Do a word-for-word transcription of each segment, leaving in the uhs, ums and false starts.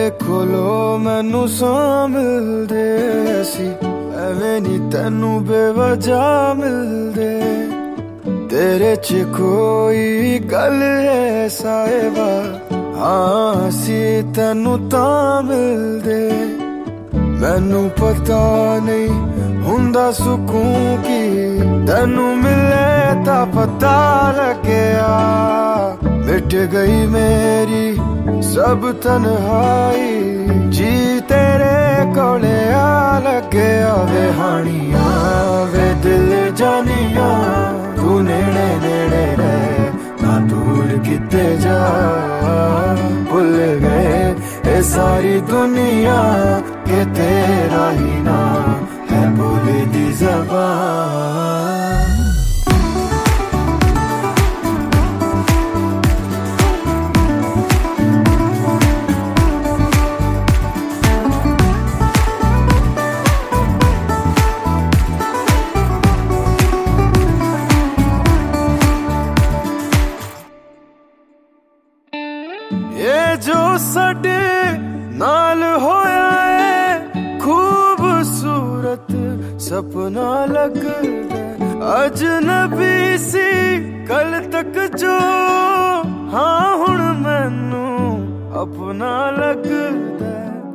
तेरे कोलो मैनू सौ मिलदे सी, एवें नी तैनू बेवजह मिलदे। तेरे च कोई गल है साहिबा, हाँ सी तैनू तां मिलदे। मैनू पता नहीं हुंदा सुकून की, तैनू मिले तां पता लग्या। मिट गई मेरी सब तन्हाई, जी तेरे कोले आ लग्या। वे हानिया वे दिल जानिया, तू नेड़े नेड़े रह ना दूर किते जा। भुल गए ये सारी दुनिया के तेरा ही ना है बोले दी ज़बान। ये जो साडे नाल होया है खूबसूरत सपना लगदा, अजनबी सी कल तक जो, हाँ हुण मैनू अपना लगदा।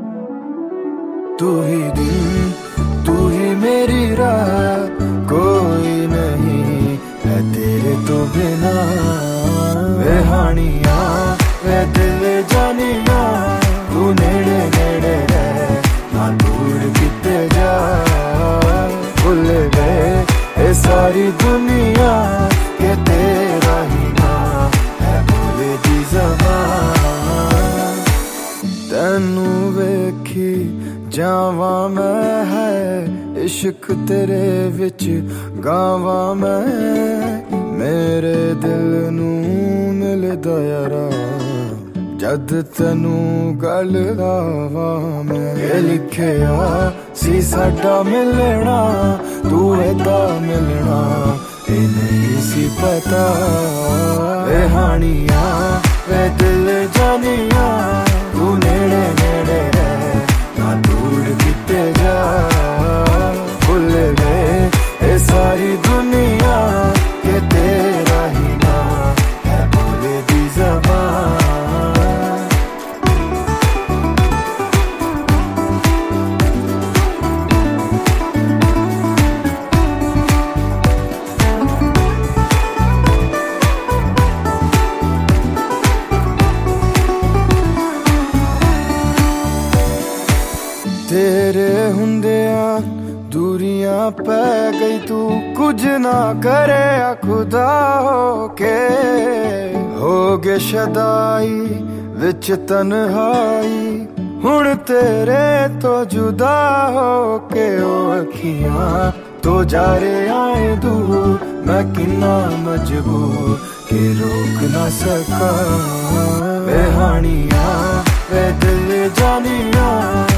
तू ही दिन तू ही मेरी राह, कोई नहीं है तेरे तो बिना। वे हानिया वे दिल जानिया, तू नेड़े नेड़े रह ना दूर किते जा। भुल गए ये सारी दुनिया के तेरा ही ना है बोले दी ज़बान। तैनू वेखी जावा मैं है, इश्क तेरे विच गावा मैं। मेरे दिल नू मिलदा यारा जद तैनू गल लावा मैं। ये लिखिया सी साडा मिलना, तू एदा मिलना ये नहीं सी पता। वे हानिया वे दिल जानिया, तू नेड़े नेड़े रह ना दूर किते जा। भुल गए ये सारी दुनिया के तेरा ही ना है बोले दी ज़बान। तेरे हुंदिया दूरियां पै गई, तू कुछ ना करे खुदा होके। हो गे शदाई विच तन्हाई, हुण तेरे तो जुदा होके। ओ अखियां तो जा रे आए दूर, मैं किन्ना मजबूर के रोक ना सका। वे हानिया वे दिल जानिया,